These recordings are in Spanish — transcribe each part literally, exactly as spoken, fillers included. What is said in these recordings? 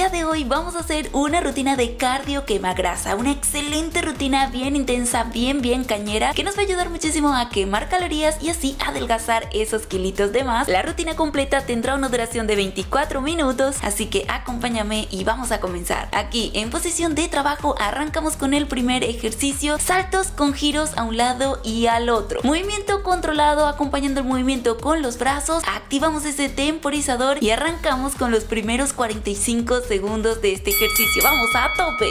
día de hoy vamos a hacer una rutina de cardio quema grasa, una excelente rutina bien intensa, bien bien cañera, que nos va a ayudar muchísimo a quemar calorías y así adelgazar esos kilitos de más. La rutina completa tendrá una duración de veinticuatro minutos, así que acompáñame y vamos a comenzar. Aquí en posición de trabajo arrancamos con el primer ejercicio, saltos con giros a un lado y al otro. Movimiento controlado acompañando el movimiento con los brazos, activamos ese temporizador y arrancamos con los primeros cuarenta y cinco segundos de este ejercicio. ¡Vamos a tope!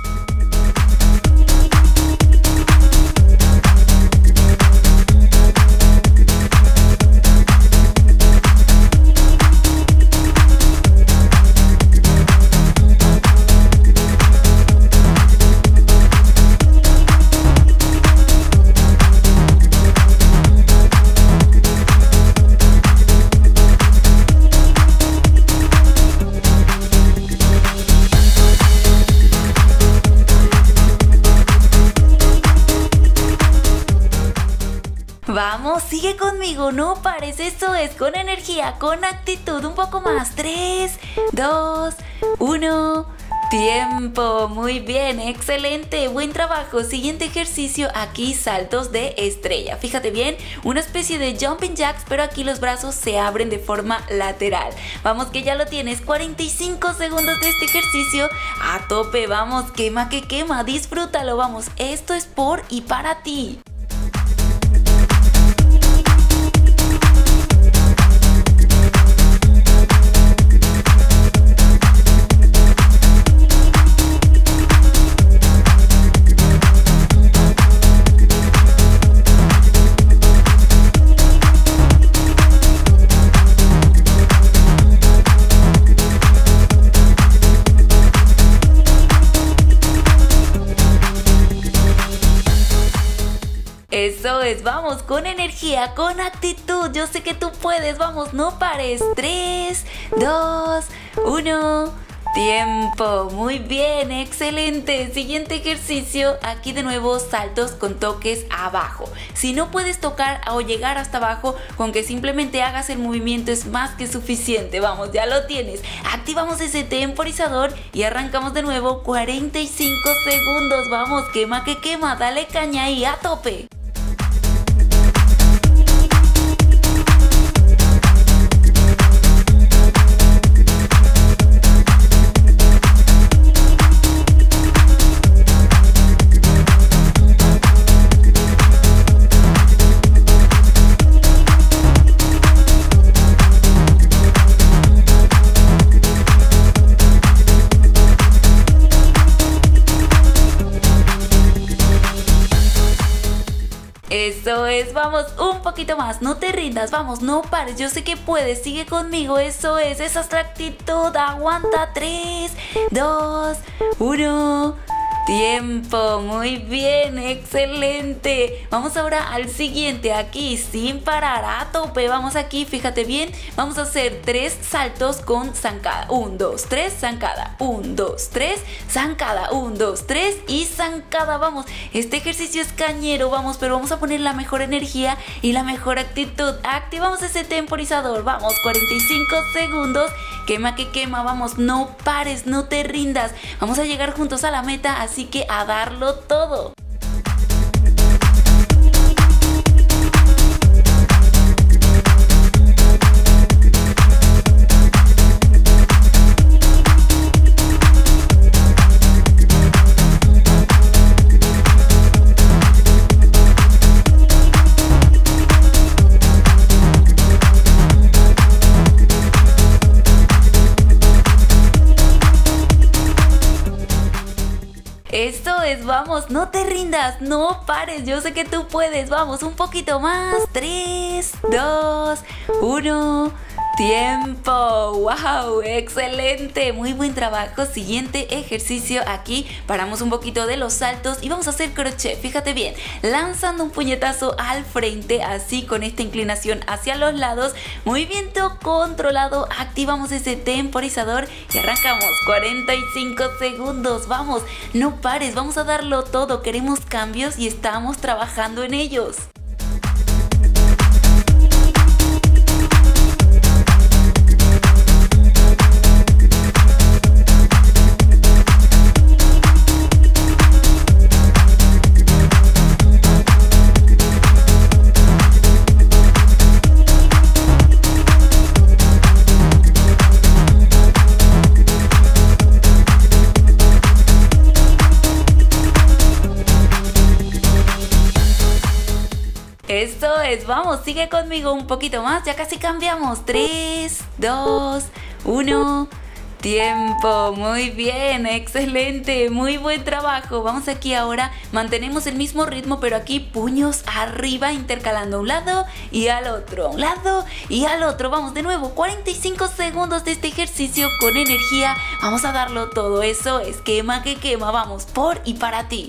Vamos, sigue conmigo, no pares, eso es, con energía, con actitud, un poco más. tres, dos, uno, tiempo. Muy bien, excelente, buen trabajo. Siguiente ejercicio, aquí saltos de estrella. Fíjate bien, una especie de jumping jacks, pero aquí los brazos se abren de forma lateral. Vamos que ya lo tienes, cuarenta y cinco segundos de este ejercicio. A tope, vamos, quema que quema, disfrútalo, vamos, esto es por y para ti. Eso es, vamos, con energía, con actitud, yo sé que tú puedes, vamos, no pares. tres, dos, uno, tiempo. Muy bien, excelente. Siguiente ejercicio, aquí de nuevo saltos con toques abajo. Si no puedes tocar o llegar hasta abajo, con que simplemente hagas el movimiento es más que suficiente. Vamos, ya lo tienes. Activamos ese temporizador y arrancamos de nuevo, cuarenta y cinco segundos. Vamos, quema que quema, dale caña ahí, a tope. Eso es, vamos, un poquito más, no te rindas, vamos, no pares, yo sé que puedes, sigue conmigo, eso es, esa es la actitud, aguanta, tres, dos, uno, tiempo. Muy bien, excelente. Vamos ahora al siguiente, aquí sin parar, a tope, vamos aquí, fíjate bien, vamos a hacer tres saltos con zancada, uno, dos, tres, zancada, uno, dos, tres, zancada, uno, dos, tres y zancada. Vamos, este ejercicio es cañero, vamos, pero vamos a poner la mejor energía y la mejor actitud. Activamos ese temporizador, vamos, cuarenta y cinco segundos, quema que quema, vamos, no pares, no te rindas, vamos a llegar juntos a la meta, así que a darlo todo. Eso es, vamos, no te rindas, no pares, yo sé que tú puedes, vamos, un poquito más, tres, dos, uno, tiempo. Wow, excelente, muy buen trabajo. Siguiente ejercicio, aquí paramos un poquito de los saltos y vamos a hacer crochet. Fíjate bien, lanzando un puñetazo al frente, así con esta inclinación hacia los lados, movimiento controlado, activamos ese temporizador y arrancamos. Cuarenta y cinco segundos, vamos, no pares, vamos a darlo todo, queremos cambios y estamos trabajando en ellos. Eso es, vamos, sigue conmigo un poquito más, ya casi cambiamos. tres, dos, uno... Tiempo, muy bien, excelente, muy buen trabajo. Vamos aquí ahora, mantenemos el mismo ritmo, pero aquí puños arriba, intercalando a un lado y al otro, a un lado y al otro. Vamos de nuevo, cuarenta y cinco segundos de este ejercicio con energía. Vamos a darlo todo, eso es, quema que quema, vamos, por y para ti.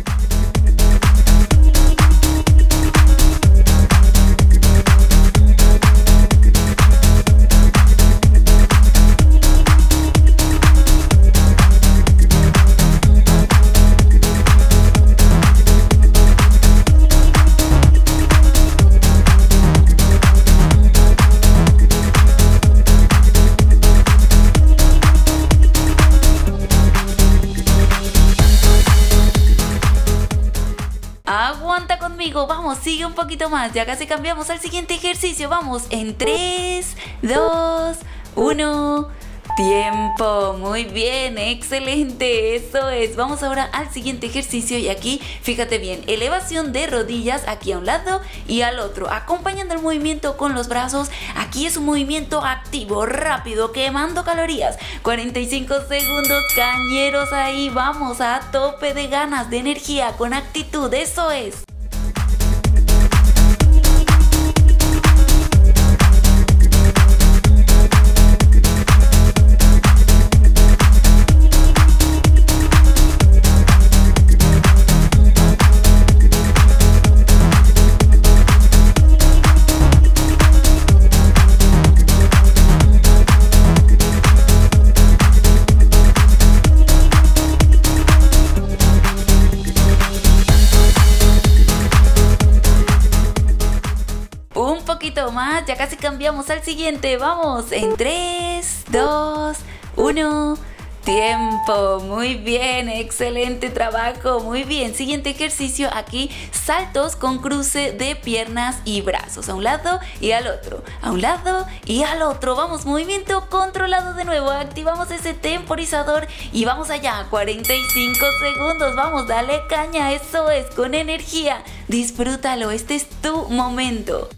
Aguanta conmigo, vamos, sigue un poquito más, ya casi cambiamos al siguiente ejercicio, vamos, en tres, dos, uno, tiempo, muy bien, excelente, eso es, vamos ahora al siguiente ejercicio y aquí, fíjate bien, elevación de rodillas aquí a un lado y al otro, acompañando el movimiento con los brazos, aquí es un movimiento activo, rápido, quemando calorías, cuarenta y cinco segundos, cañeros ahí, vamos a tope de ganas, de energía, con actitud, eso es. Más, ya casi cambiamos al siguiente, vamos, en tres, dos, uno, tiempo, muy bien, excelente trabajo, muy bien, siguiente ejercicio aquí, saltos con cruce de piernas y brazos, a un lado y al otro, a un lado y al otro, vamos, movimiento controlado de nuevo, activamos ese temporizador y vamos allá, cuarenta y cinco segundos, vamos, dale caña, eso es, con energía, disfrútalo, este es tu momento.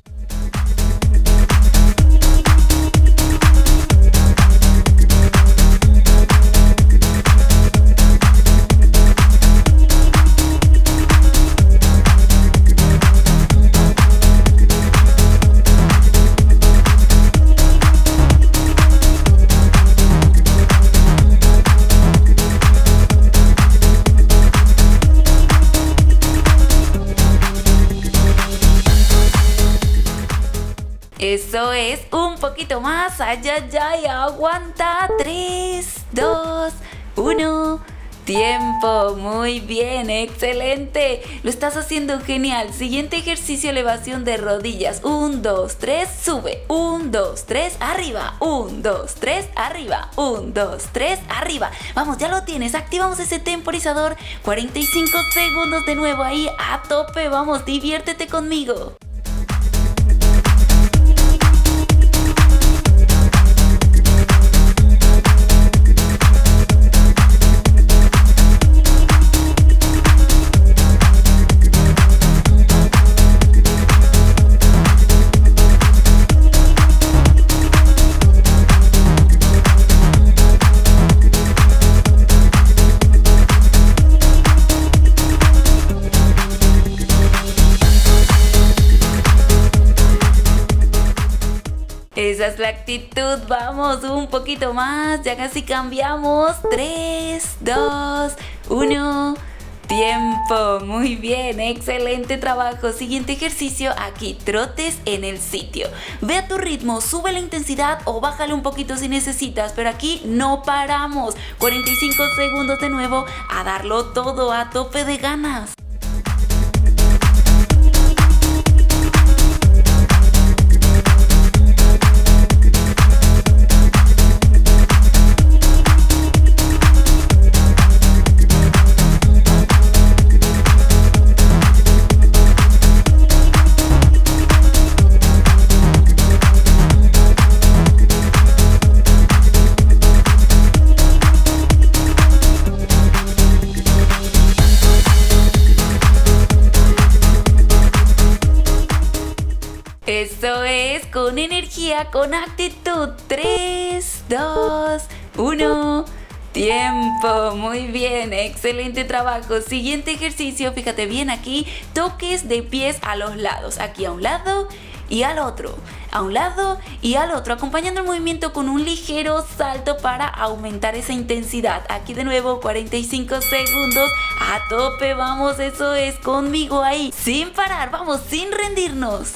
Eso es, un poquito más, ay, ay, ay, aguanta, tres, dos, uno, tiempo, muy bien, excelente, lo estás haciendo genial, siguiente ejercicio, elevación de rodillas, uno, dos, tres, sube, uno, dos, tres, arriba, uno, dos, tres, arriba, uno, dos, tres, arriba, vamos, ya lo tienes, activamos ese temporizador, cuarenta y cinco segundos de nuevo ahí, a tope, vamos, diviértete conmigo. Esa es la actitud, vamos, un poquito más, ya casi cambiamos, tres, dos, uno, tiempo, muy bien, excelente trabajo, siguiente ejercicio, aquí, trotes en el sitio, ve a tu ritmo, sube la intensidad o bájale un poquito si necesitas, pero aquí no paramos, cuarenta y cinco segundos de nuevo, a darlo todo, a tope de ganas. Eso es, con energía, con actitud. tres, dos, uno. Tiempo, muy bien, excelente trabajo. Siguiente ejercicio, fíjate bien aquí, toques de pies a los lados, aquí a un lado y al otro, a un lado y al otro, acompañando el movimiento con un ligero salto para aumentar esa intensidad. Aquí de nuevo, cuarenta y cinco segundos, a tope, vamos, eso es, conmigo ahí, sin parar, vamos, sin rendirnos.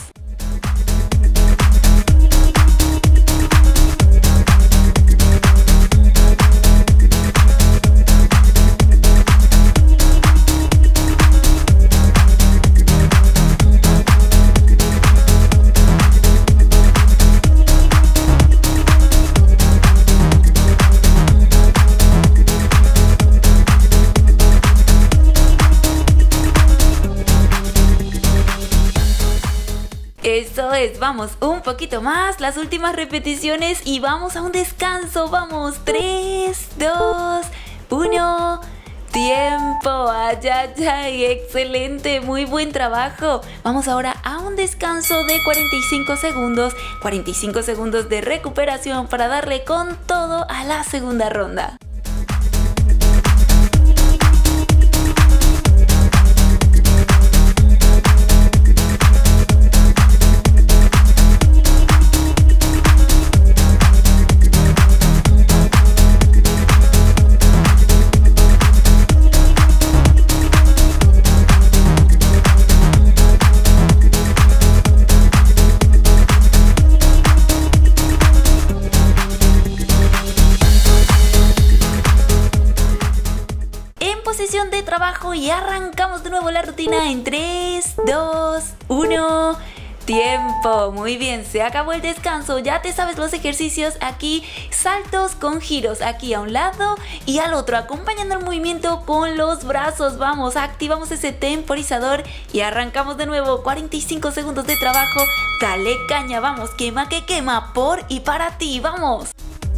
Eso es, vamos un poquito más, las últimas repeticiones y vamos a un descanso, vamos, tres, dos, uno, tiempo, ay, ay, ay, excelente, muy buen trabajo. Vamos ahora a un descanso de cuarenta y cinco segundos, cuarenta y cinco segundos de recuperación para darle con todo a la segunda ronda. Posición de trabajo y arrancamos de nuevo la rutina en tres, dos, uno, tiempo. Muy bien, se acabó el descanso, ya te sabes los ejercicios aquí, saltos con giros aquí a un lado y al otro, acompañando el movimiento con los brazos. Vamos, activamos ese temporizador y arrancamos de nuevo, cuarenta y cinco segundos de trabajo, dale caña, vamos, quema que quema, por y para ti, vamos.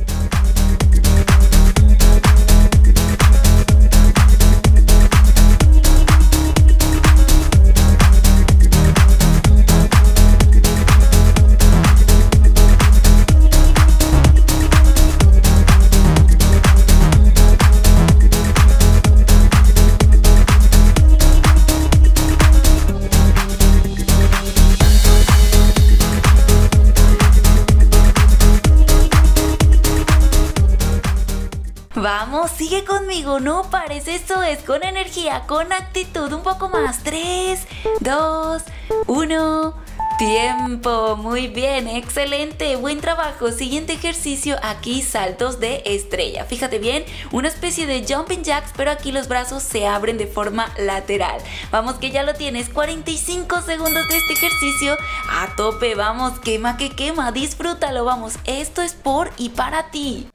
Vamos, sigue conmigo, no pares, eso es, con energía, con actitud, un poco más, tres, dos, uno, tiempo, muy bien, excelente, buen trabajo. Siguiente ejercicio, aquí saltos de estrella, fíjate bien, una especie de jumping jacks, pero aquí los brazos se abren de forma lateral. Vamos que ya lo tienes, cuarenta y cinco segundos de este ejercicio, a tope, vamos, quema que quema, disfrútalo, vamos, esto es por y para ti.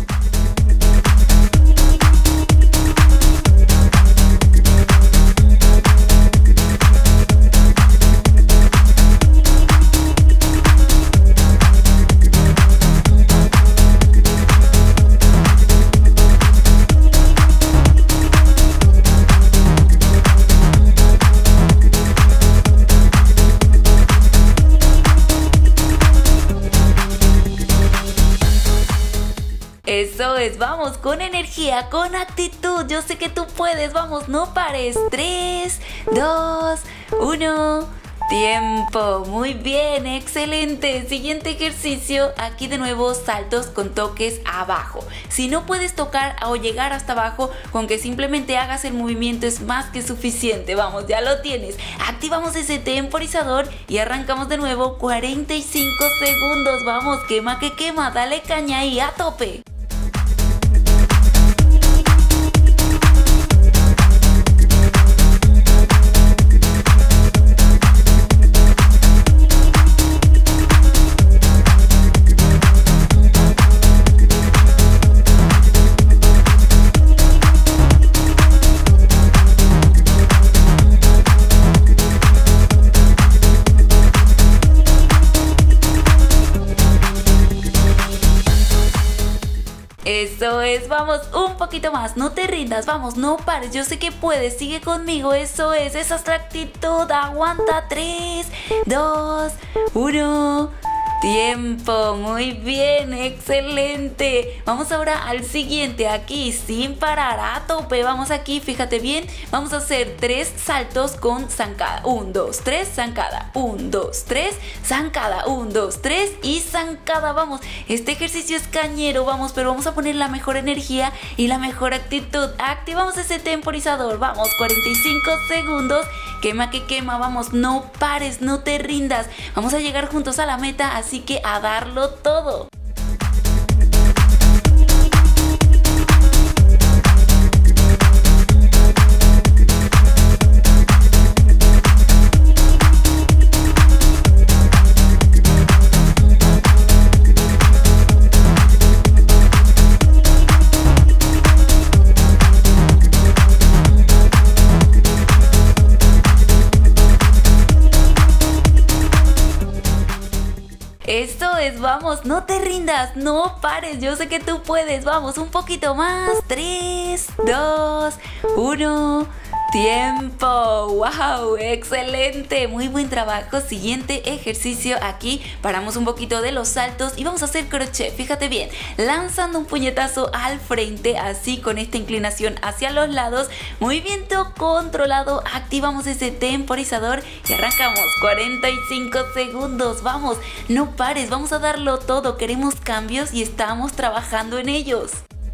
Eso es, vamos, con energía, con actitud, yo sé que tú puedes, vamos, no pares, tres, dos, uno, tiempo, muy bien, excelente. Siguiente ejercicio, aquí de nuevo saltos con toques abajo. Si no puedes tocar o llegar hasta abajo, con que simplemente hagas el movimiento es más que suficiente, vamos, ya lo tienes. Activamos ese temporizador y arrancamos de nuevo, cuarenta y cinco segundos, vamos, quema que quema, dale caña ahí, a tope. Eso es, vamos, un poquito más, no te rindas, vamos, no pares, yo sé que puedes, sigue conmigo, eso es, esa es la actitud, aguanta, tres, dos, uno... Tiempo, muy bien, excelente. Vamos ahora al siguiente, aquí sin parar, a tope. Vamos aquí, fíjate bien, vamos a hacer tres saltos con zancada. Un, dos, tres, zancada. Un, dos, tres, zancada. Un, dos, tres y zancada. Vamos, este ejercicio es cañero, vamos, pero vamos a poner la mejor energía y la mejor actitud. Activamos ese temporizador, vamos, cuarenta y cinco segundos. Quema que quema, vamos, no pares, no te rindas. Vamos a llegar juntos a la meta, así que a darlo todo. Esto es, vamos, no te rindas, no pares, yo sé que tú puedes, vamos, un poquito más, tres, dos, uno, tiempo, wow, excelente, muy buen trabajo. Siguiente ejercicio, aquí paramos un poquito de los saltos y vamos a hacer crochet, fíjate bien, lanzando un puñetazo al frente, así con esta inclinación hacia los lados, movimiento controlado, activamos ese temporizador y arrancamos, cuarenta y cinco segundos, vamos, no pares, vamos a darlo todo, queremos cambios y estamos trabajando en ellos.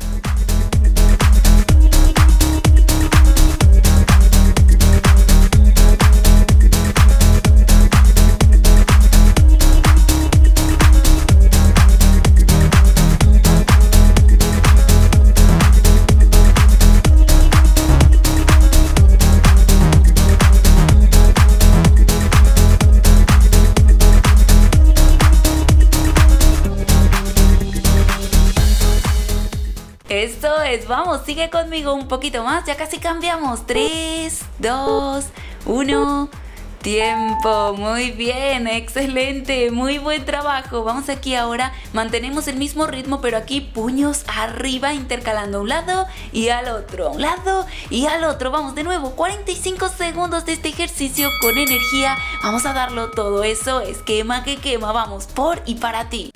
Esto es, vamos, sigue conmigo un poquito más, ya casi cambiamos, tres, dos, uno, tiempo, muy bien, excelente, muy buen trabajo. Vamos aquí ahora, mantenemos el mismo ritmo, pero aquí puños arriba, intercalando a un lado y al otro, a un lado y al otro. Vamos de nuevo, cuarenta y cinco segundos de este ejercicio con energía, vamos a darlo todo, eso es, quema que quema, vamos, por y para ti.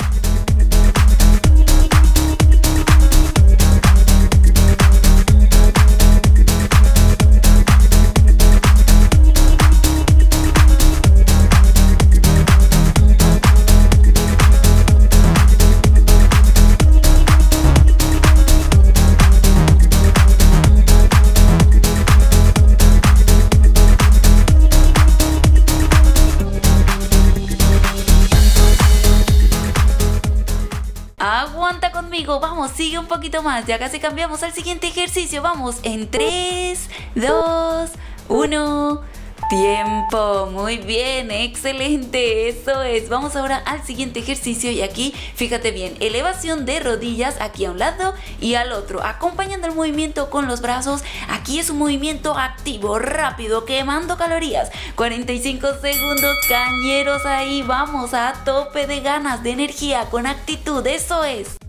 Aguanta conmigo, vamos, sigue un poquito más, ya casi cambiamos al siguiente ejercicio, vamos, en tres, dos, uno, tiempo, muy bien, excelente, eso es, vamos ahora al siguiente ejercicio y aquí, fíjate bien, elevación de rodillas aquí a un lado y al otro, acompañando el movimiento con los brazos, aquí es un movimiento activo, rápido, quemando calorías, cuarenta y cinco segundos, cañeros ahí, vamos a tope de ganas, de energía, con actitud, eso es.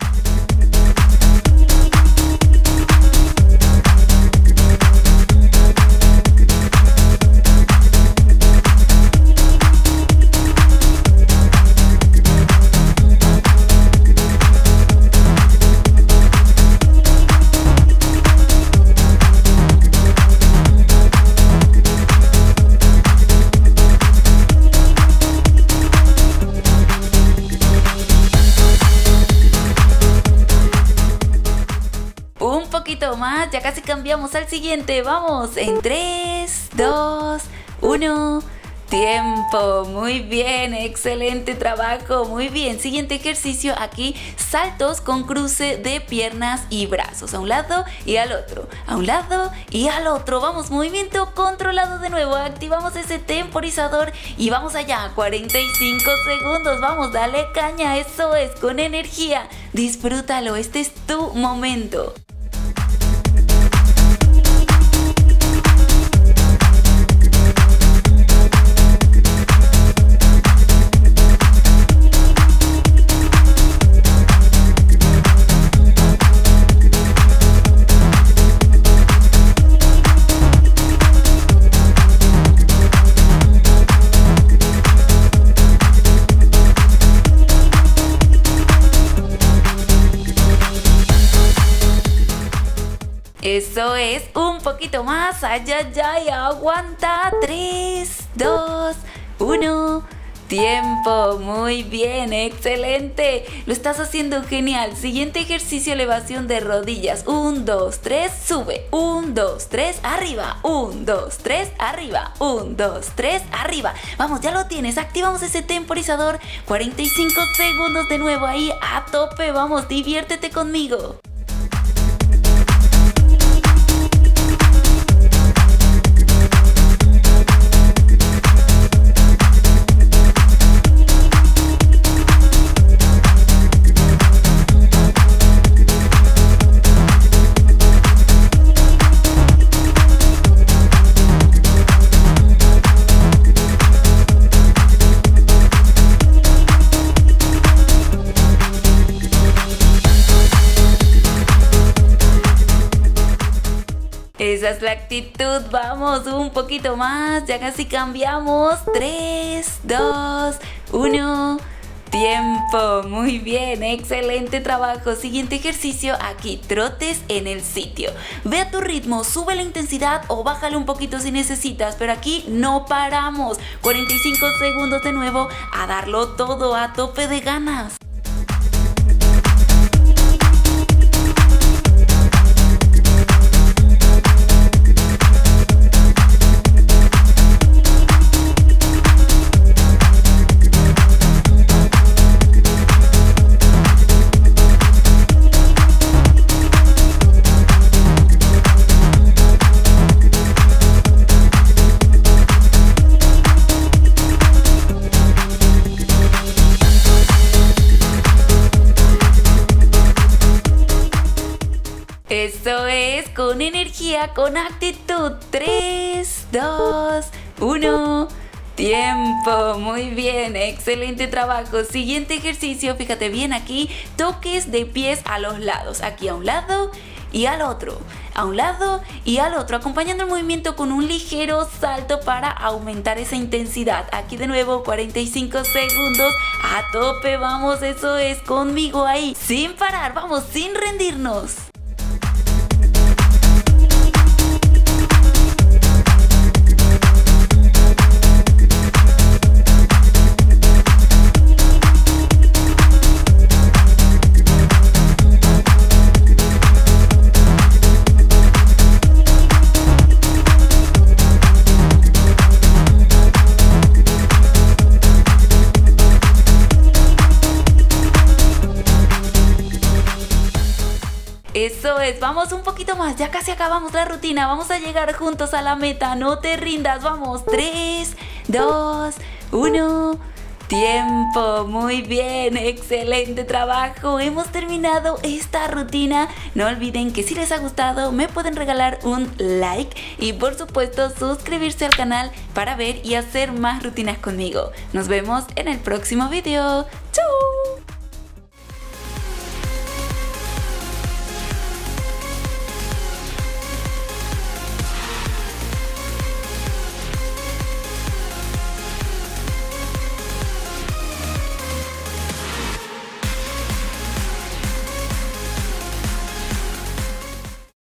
Más, ya casi cambiamos al siguiente, vamos, en tres, dos, uno, tiempo, muy bien, excelente trabajo, muy bien, siguiente ejercicio aquí, saltos con cruce de piernas y brazos, a un lado y al otro, a un lado y al otro, vamos, movimiento controlado de nuevo, activamos ese temporizador y vamos allá, cuarenta y cinco segundos, vamos, dale caña, eso es, con energía, disfrútalo, este es tu momento. Eso es, un poquito más. Ay, ay, ay, aguanta. tres, dos, uno. Tiempo, muy bien, excelente. Lo estás haciendo genial. Siguiente ejercicio, elevación de rodillas. uno, dos, tres, sube. uno, dos, tres, arriba. uno, dos, tres, arriba. uno, dos, tres, arriba. Vamos, ya lo tienes. Activamos ese temporizador. cuarenta y cinco segundos de nuevo ahí a tope. Vamos, diviértete conmigo. Esa es la actitud, vamos, un poquito más, ya casi cambiamos. tres, dos, uno, tiempo, muy bien, excelente trabajo. Siguiente ejercicio, aquí, trotes en el sitio. Ve a tu ritmo, sube la intensidad o bájale un poquito si necesitas, pero aquí no paramos. cuarenta y cinco segundos de nuevo a darlo todo a tope de ganas. Eso es, con energía, con actitud. tres, dos, uno, tiempo, muy bien, excelente trabajo. Siguiente ejercicio, fíjate bien aquí, toques de pies a los lados, aquí a un lado y al otro, a un lado y al otro, acompañando el movimiento con un ligero salto para aumentar esa intensidad. Aquí de nuevo, cuarenta y cinco segundos, a tope, vamos, eso es, conmigo ahí, sin parar, vamos, sin rendirnos. Eso es, vamos un poquito más, ya casi acabamos la rutina, vamos a llegar juntos a la meta, no te rindas, vamos, tres, dos, uno, tiempo, muy bien, excelente trabajo, hemos terminado esta rutina. No olviden que si les ha gustado me pueden regalar un like y por supuesto suscribirse al canal para ver y hacer más rutinas conmigo. Nos vemos en el próximo video, ¡chau!